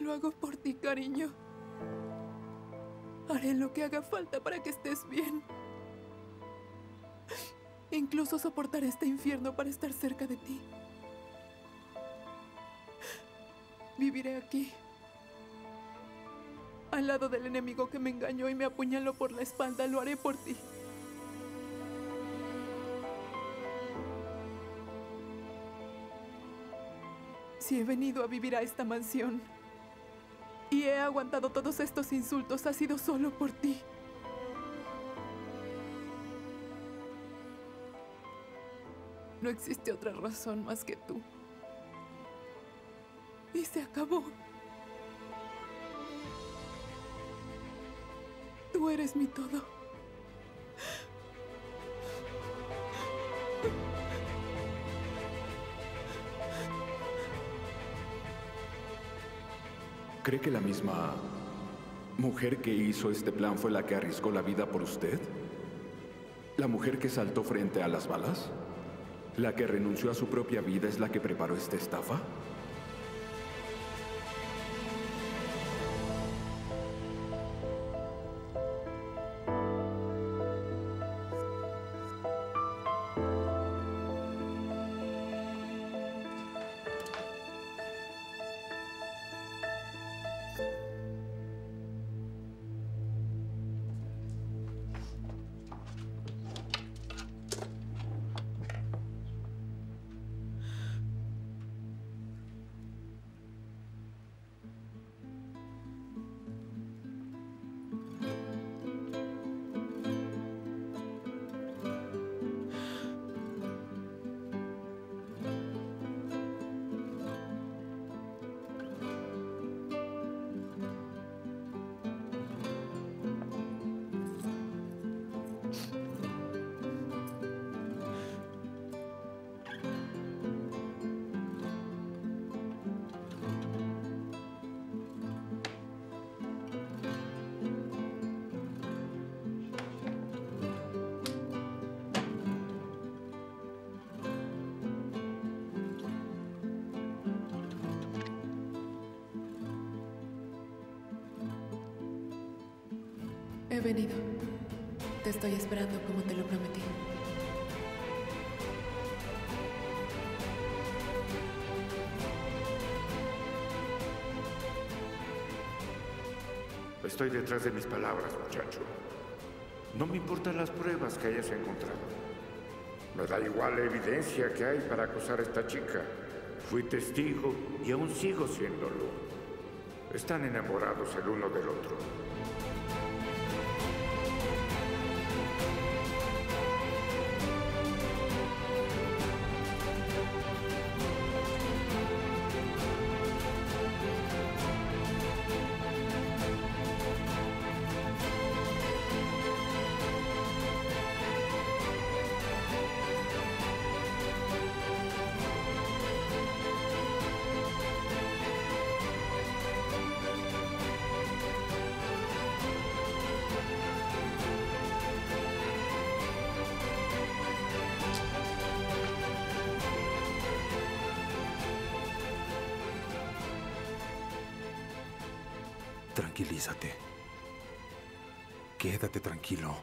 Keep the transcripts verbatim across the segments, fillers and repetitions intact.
Lo hago por ti, cariño. Haré lo que haga falta para que estés bien. Incluso soportaré este infierno para estar cerca de ti. Viviré aquí, al lado del enemigo que me engañó y me apuñaló por la espalda. Lo haré por ti. Si he venido a vivir a esta mansión y he aguantado todos estos insultos, ha sido solo por ti. No existe otra razón más que tú. Y se acabó. Tú eres mi todo. ¿Cree que la misma mujer que hizo este plan fue la que arriesgó la vida por usted? ¿La mujer que saltó frente a las balas? ¿La que renunció a su propia vida es la que preparó esta estafa? He venido. Te estoy esperando como te lo prometí. Estoy detrás de mis palabras, muchacho. No me importan las pruebas que hayas encontrado. Me da igual la evidencia que hay para acusar a esta chica. Fui testigo y aún sigo siéndolo. Están enamorados el uno del otro. Tranquilízate. Quédate tranquilo.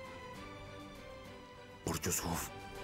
Por Yusuf.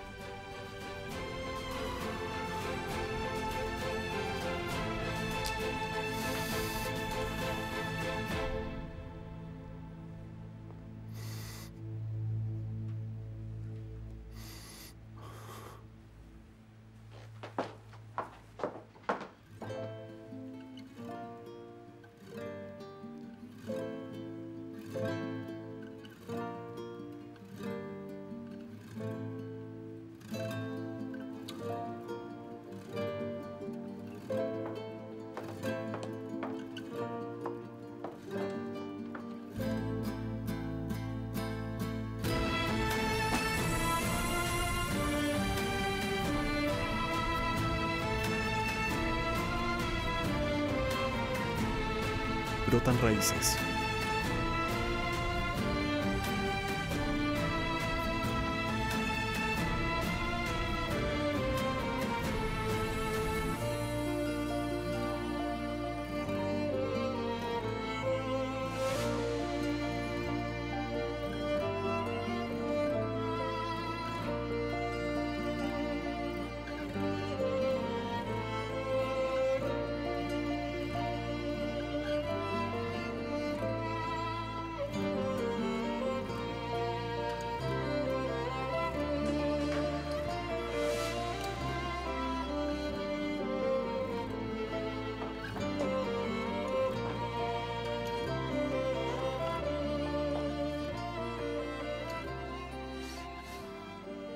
Brotan raíces.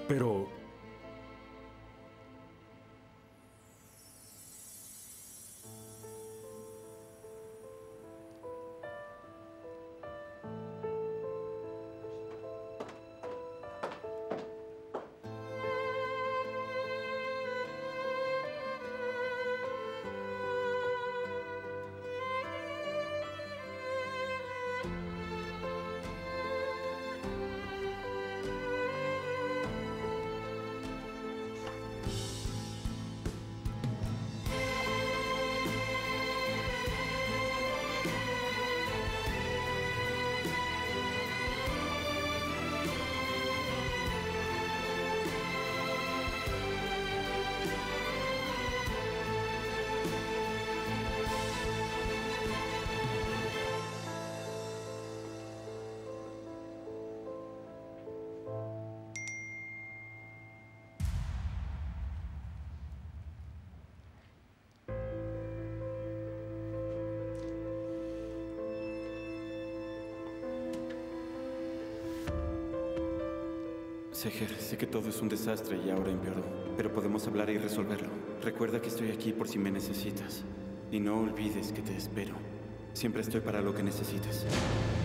Pero... Seher, sé que todo es un desastre y ahora empeoró, pero podemos hablar y resolverlo. Recuerda que estoy aquí por si me necesitas. Y no olvides que te espero. Siempre estoy para lo que necesites.